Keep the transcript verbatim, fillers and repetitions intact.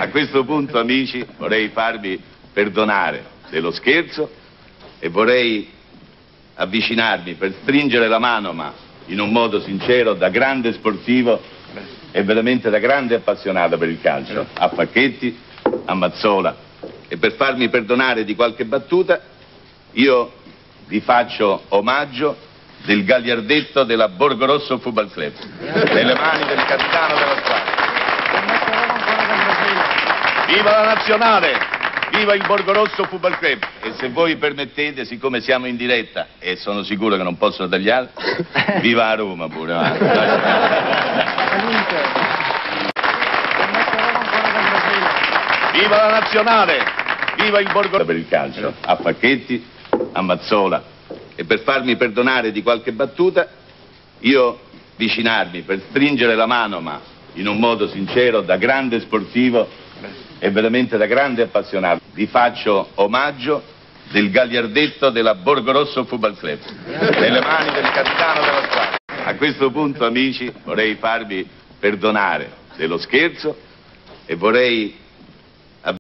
A questo punto, amici, vorrei farvi perdonare dello scherzo e vorrei avvicinarmi per stringere la mano, ma in un modo sincero, da grande sportivo e veramente da grande appassionato per il calcio, a Facchetti, a Mazzola, e per farmi perdonare di qualche battuta io vi faccio omaggio del gagliardetto della Borgorosso Football Club, nelle mani del capitano della squadra. Viva la nazionale! Viva il Borgorosso Football Club! E se voi permettete, siccome siamo in diretta e sono sicuro che non possono tagliare, viva a Roma pure! Va. Viva la nazionale! Viva il Borgorosso per il calcio, a Facchetti, a Mazzola, e per farmi perdonare di qualche battuta io avvicinarmi per stringere la mano, ma in un modo sincero, da grande sportivo e veramente da grande appassionato, vi faccio omaggio del gagliardetto della Borgorosso Football Club, nelle mani del capitano della squadra. A questo punto, amici, vorrei farvi perdonare dello scherzo e vorrei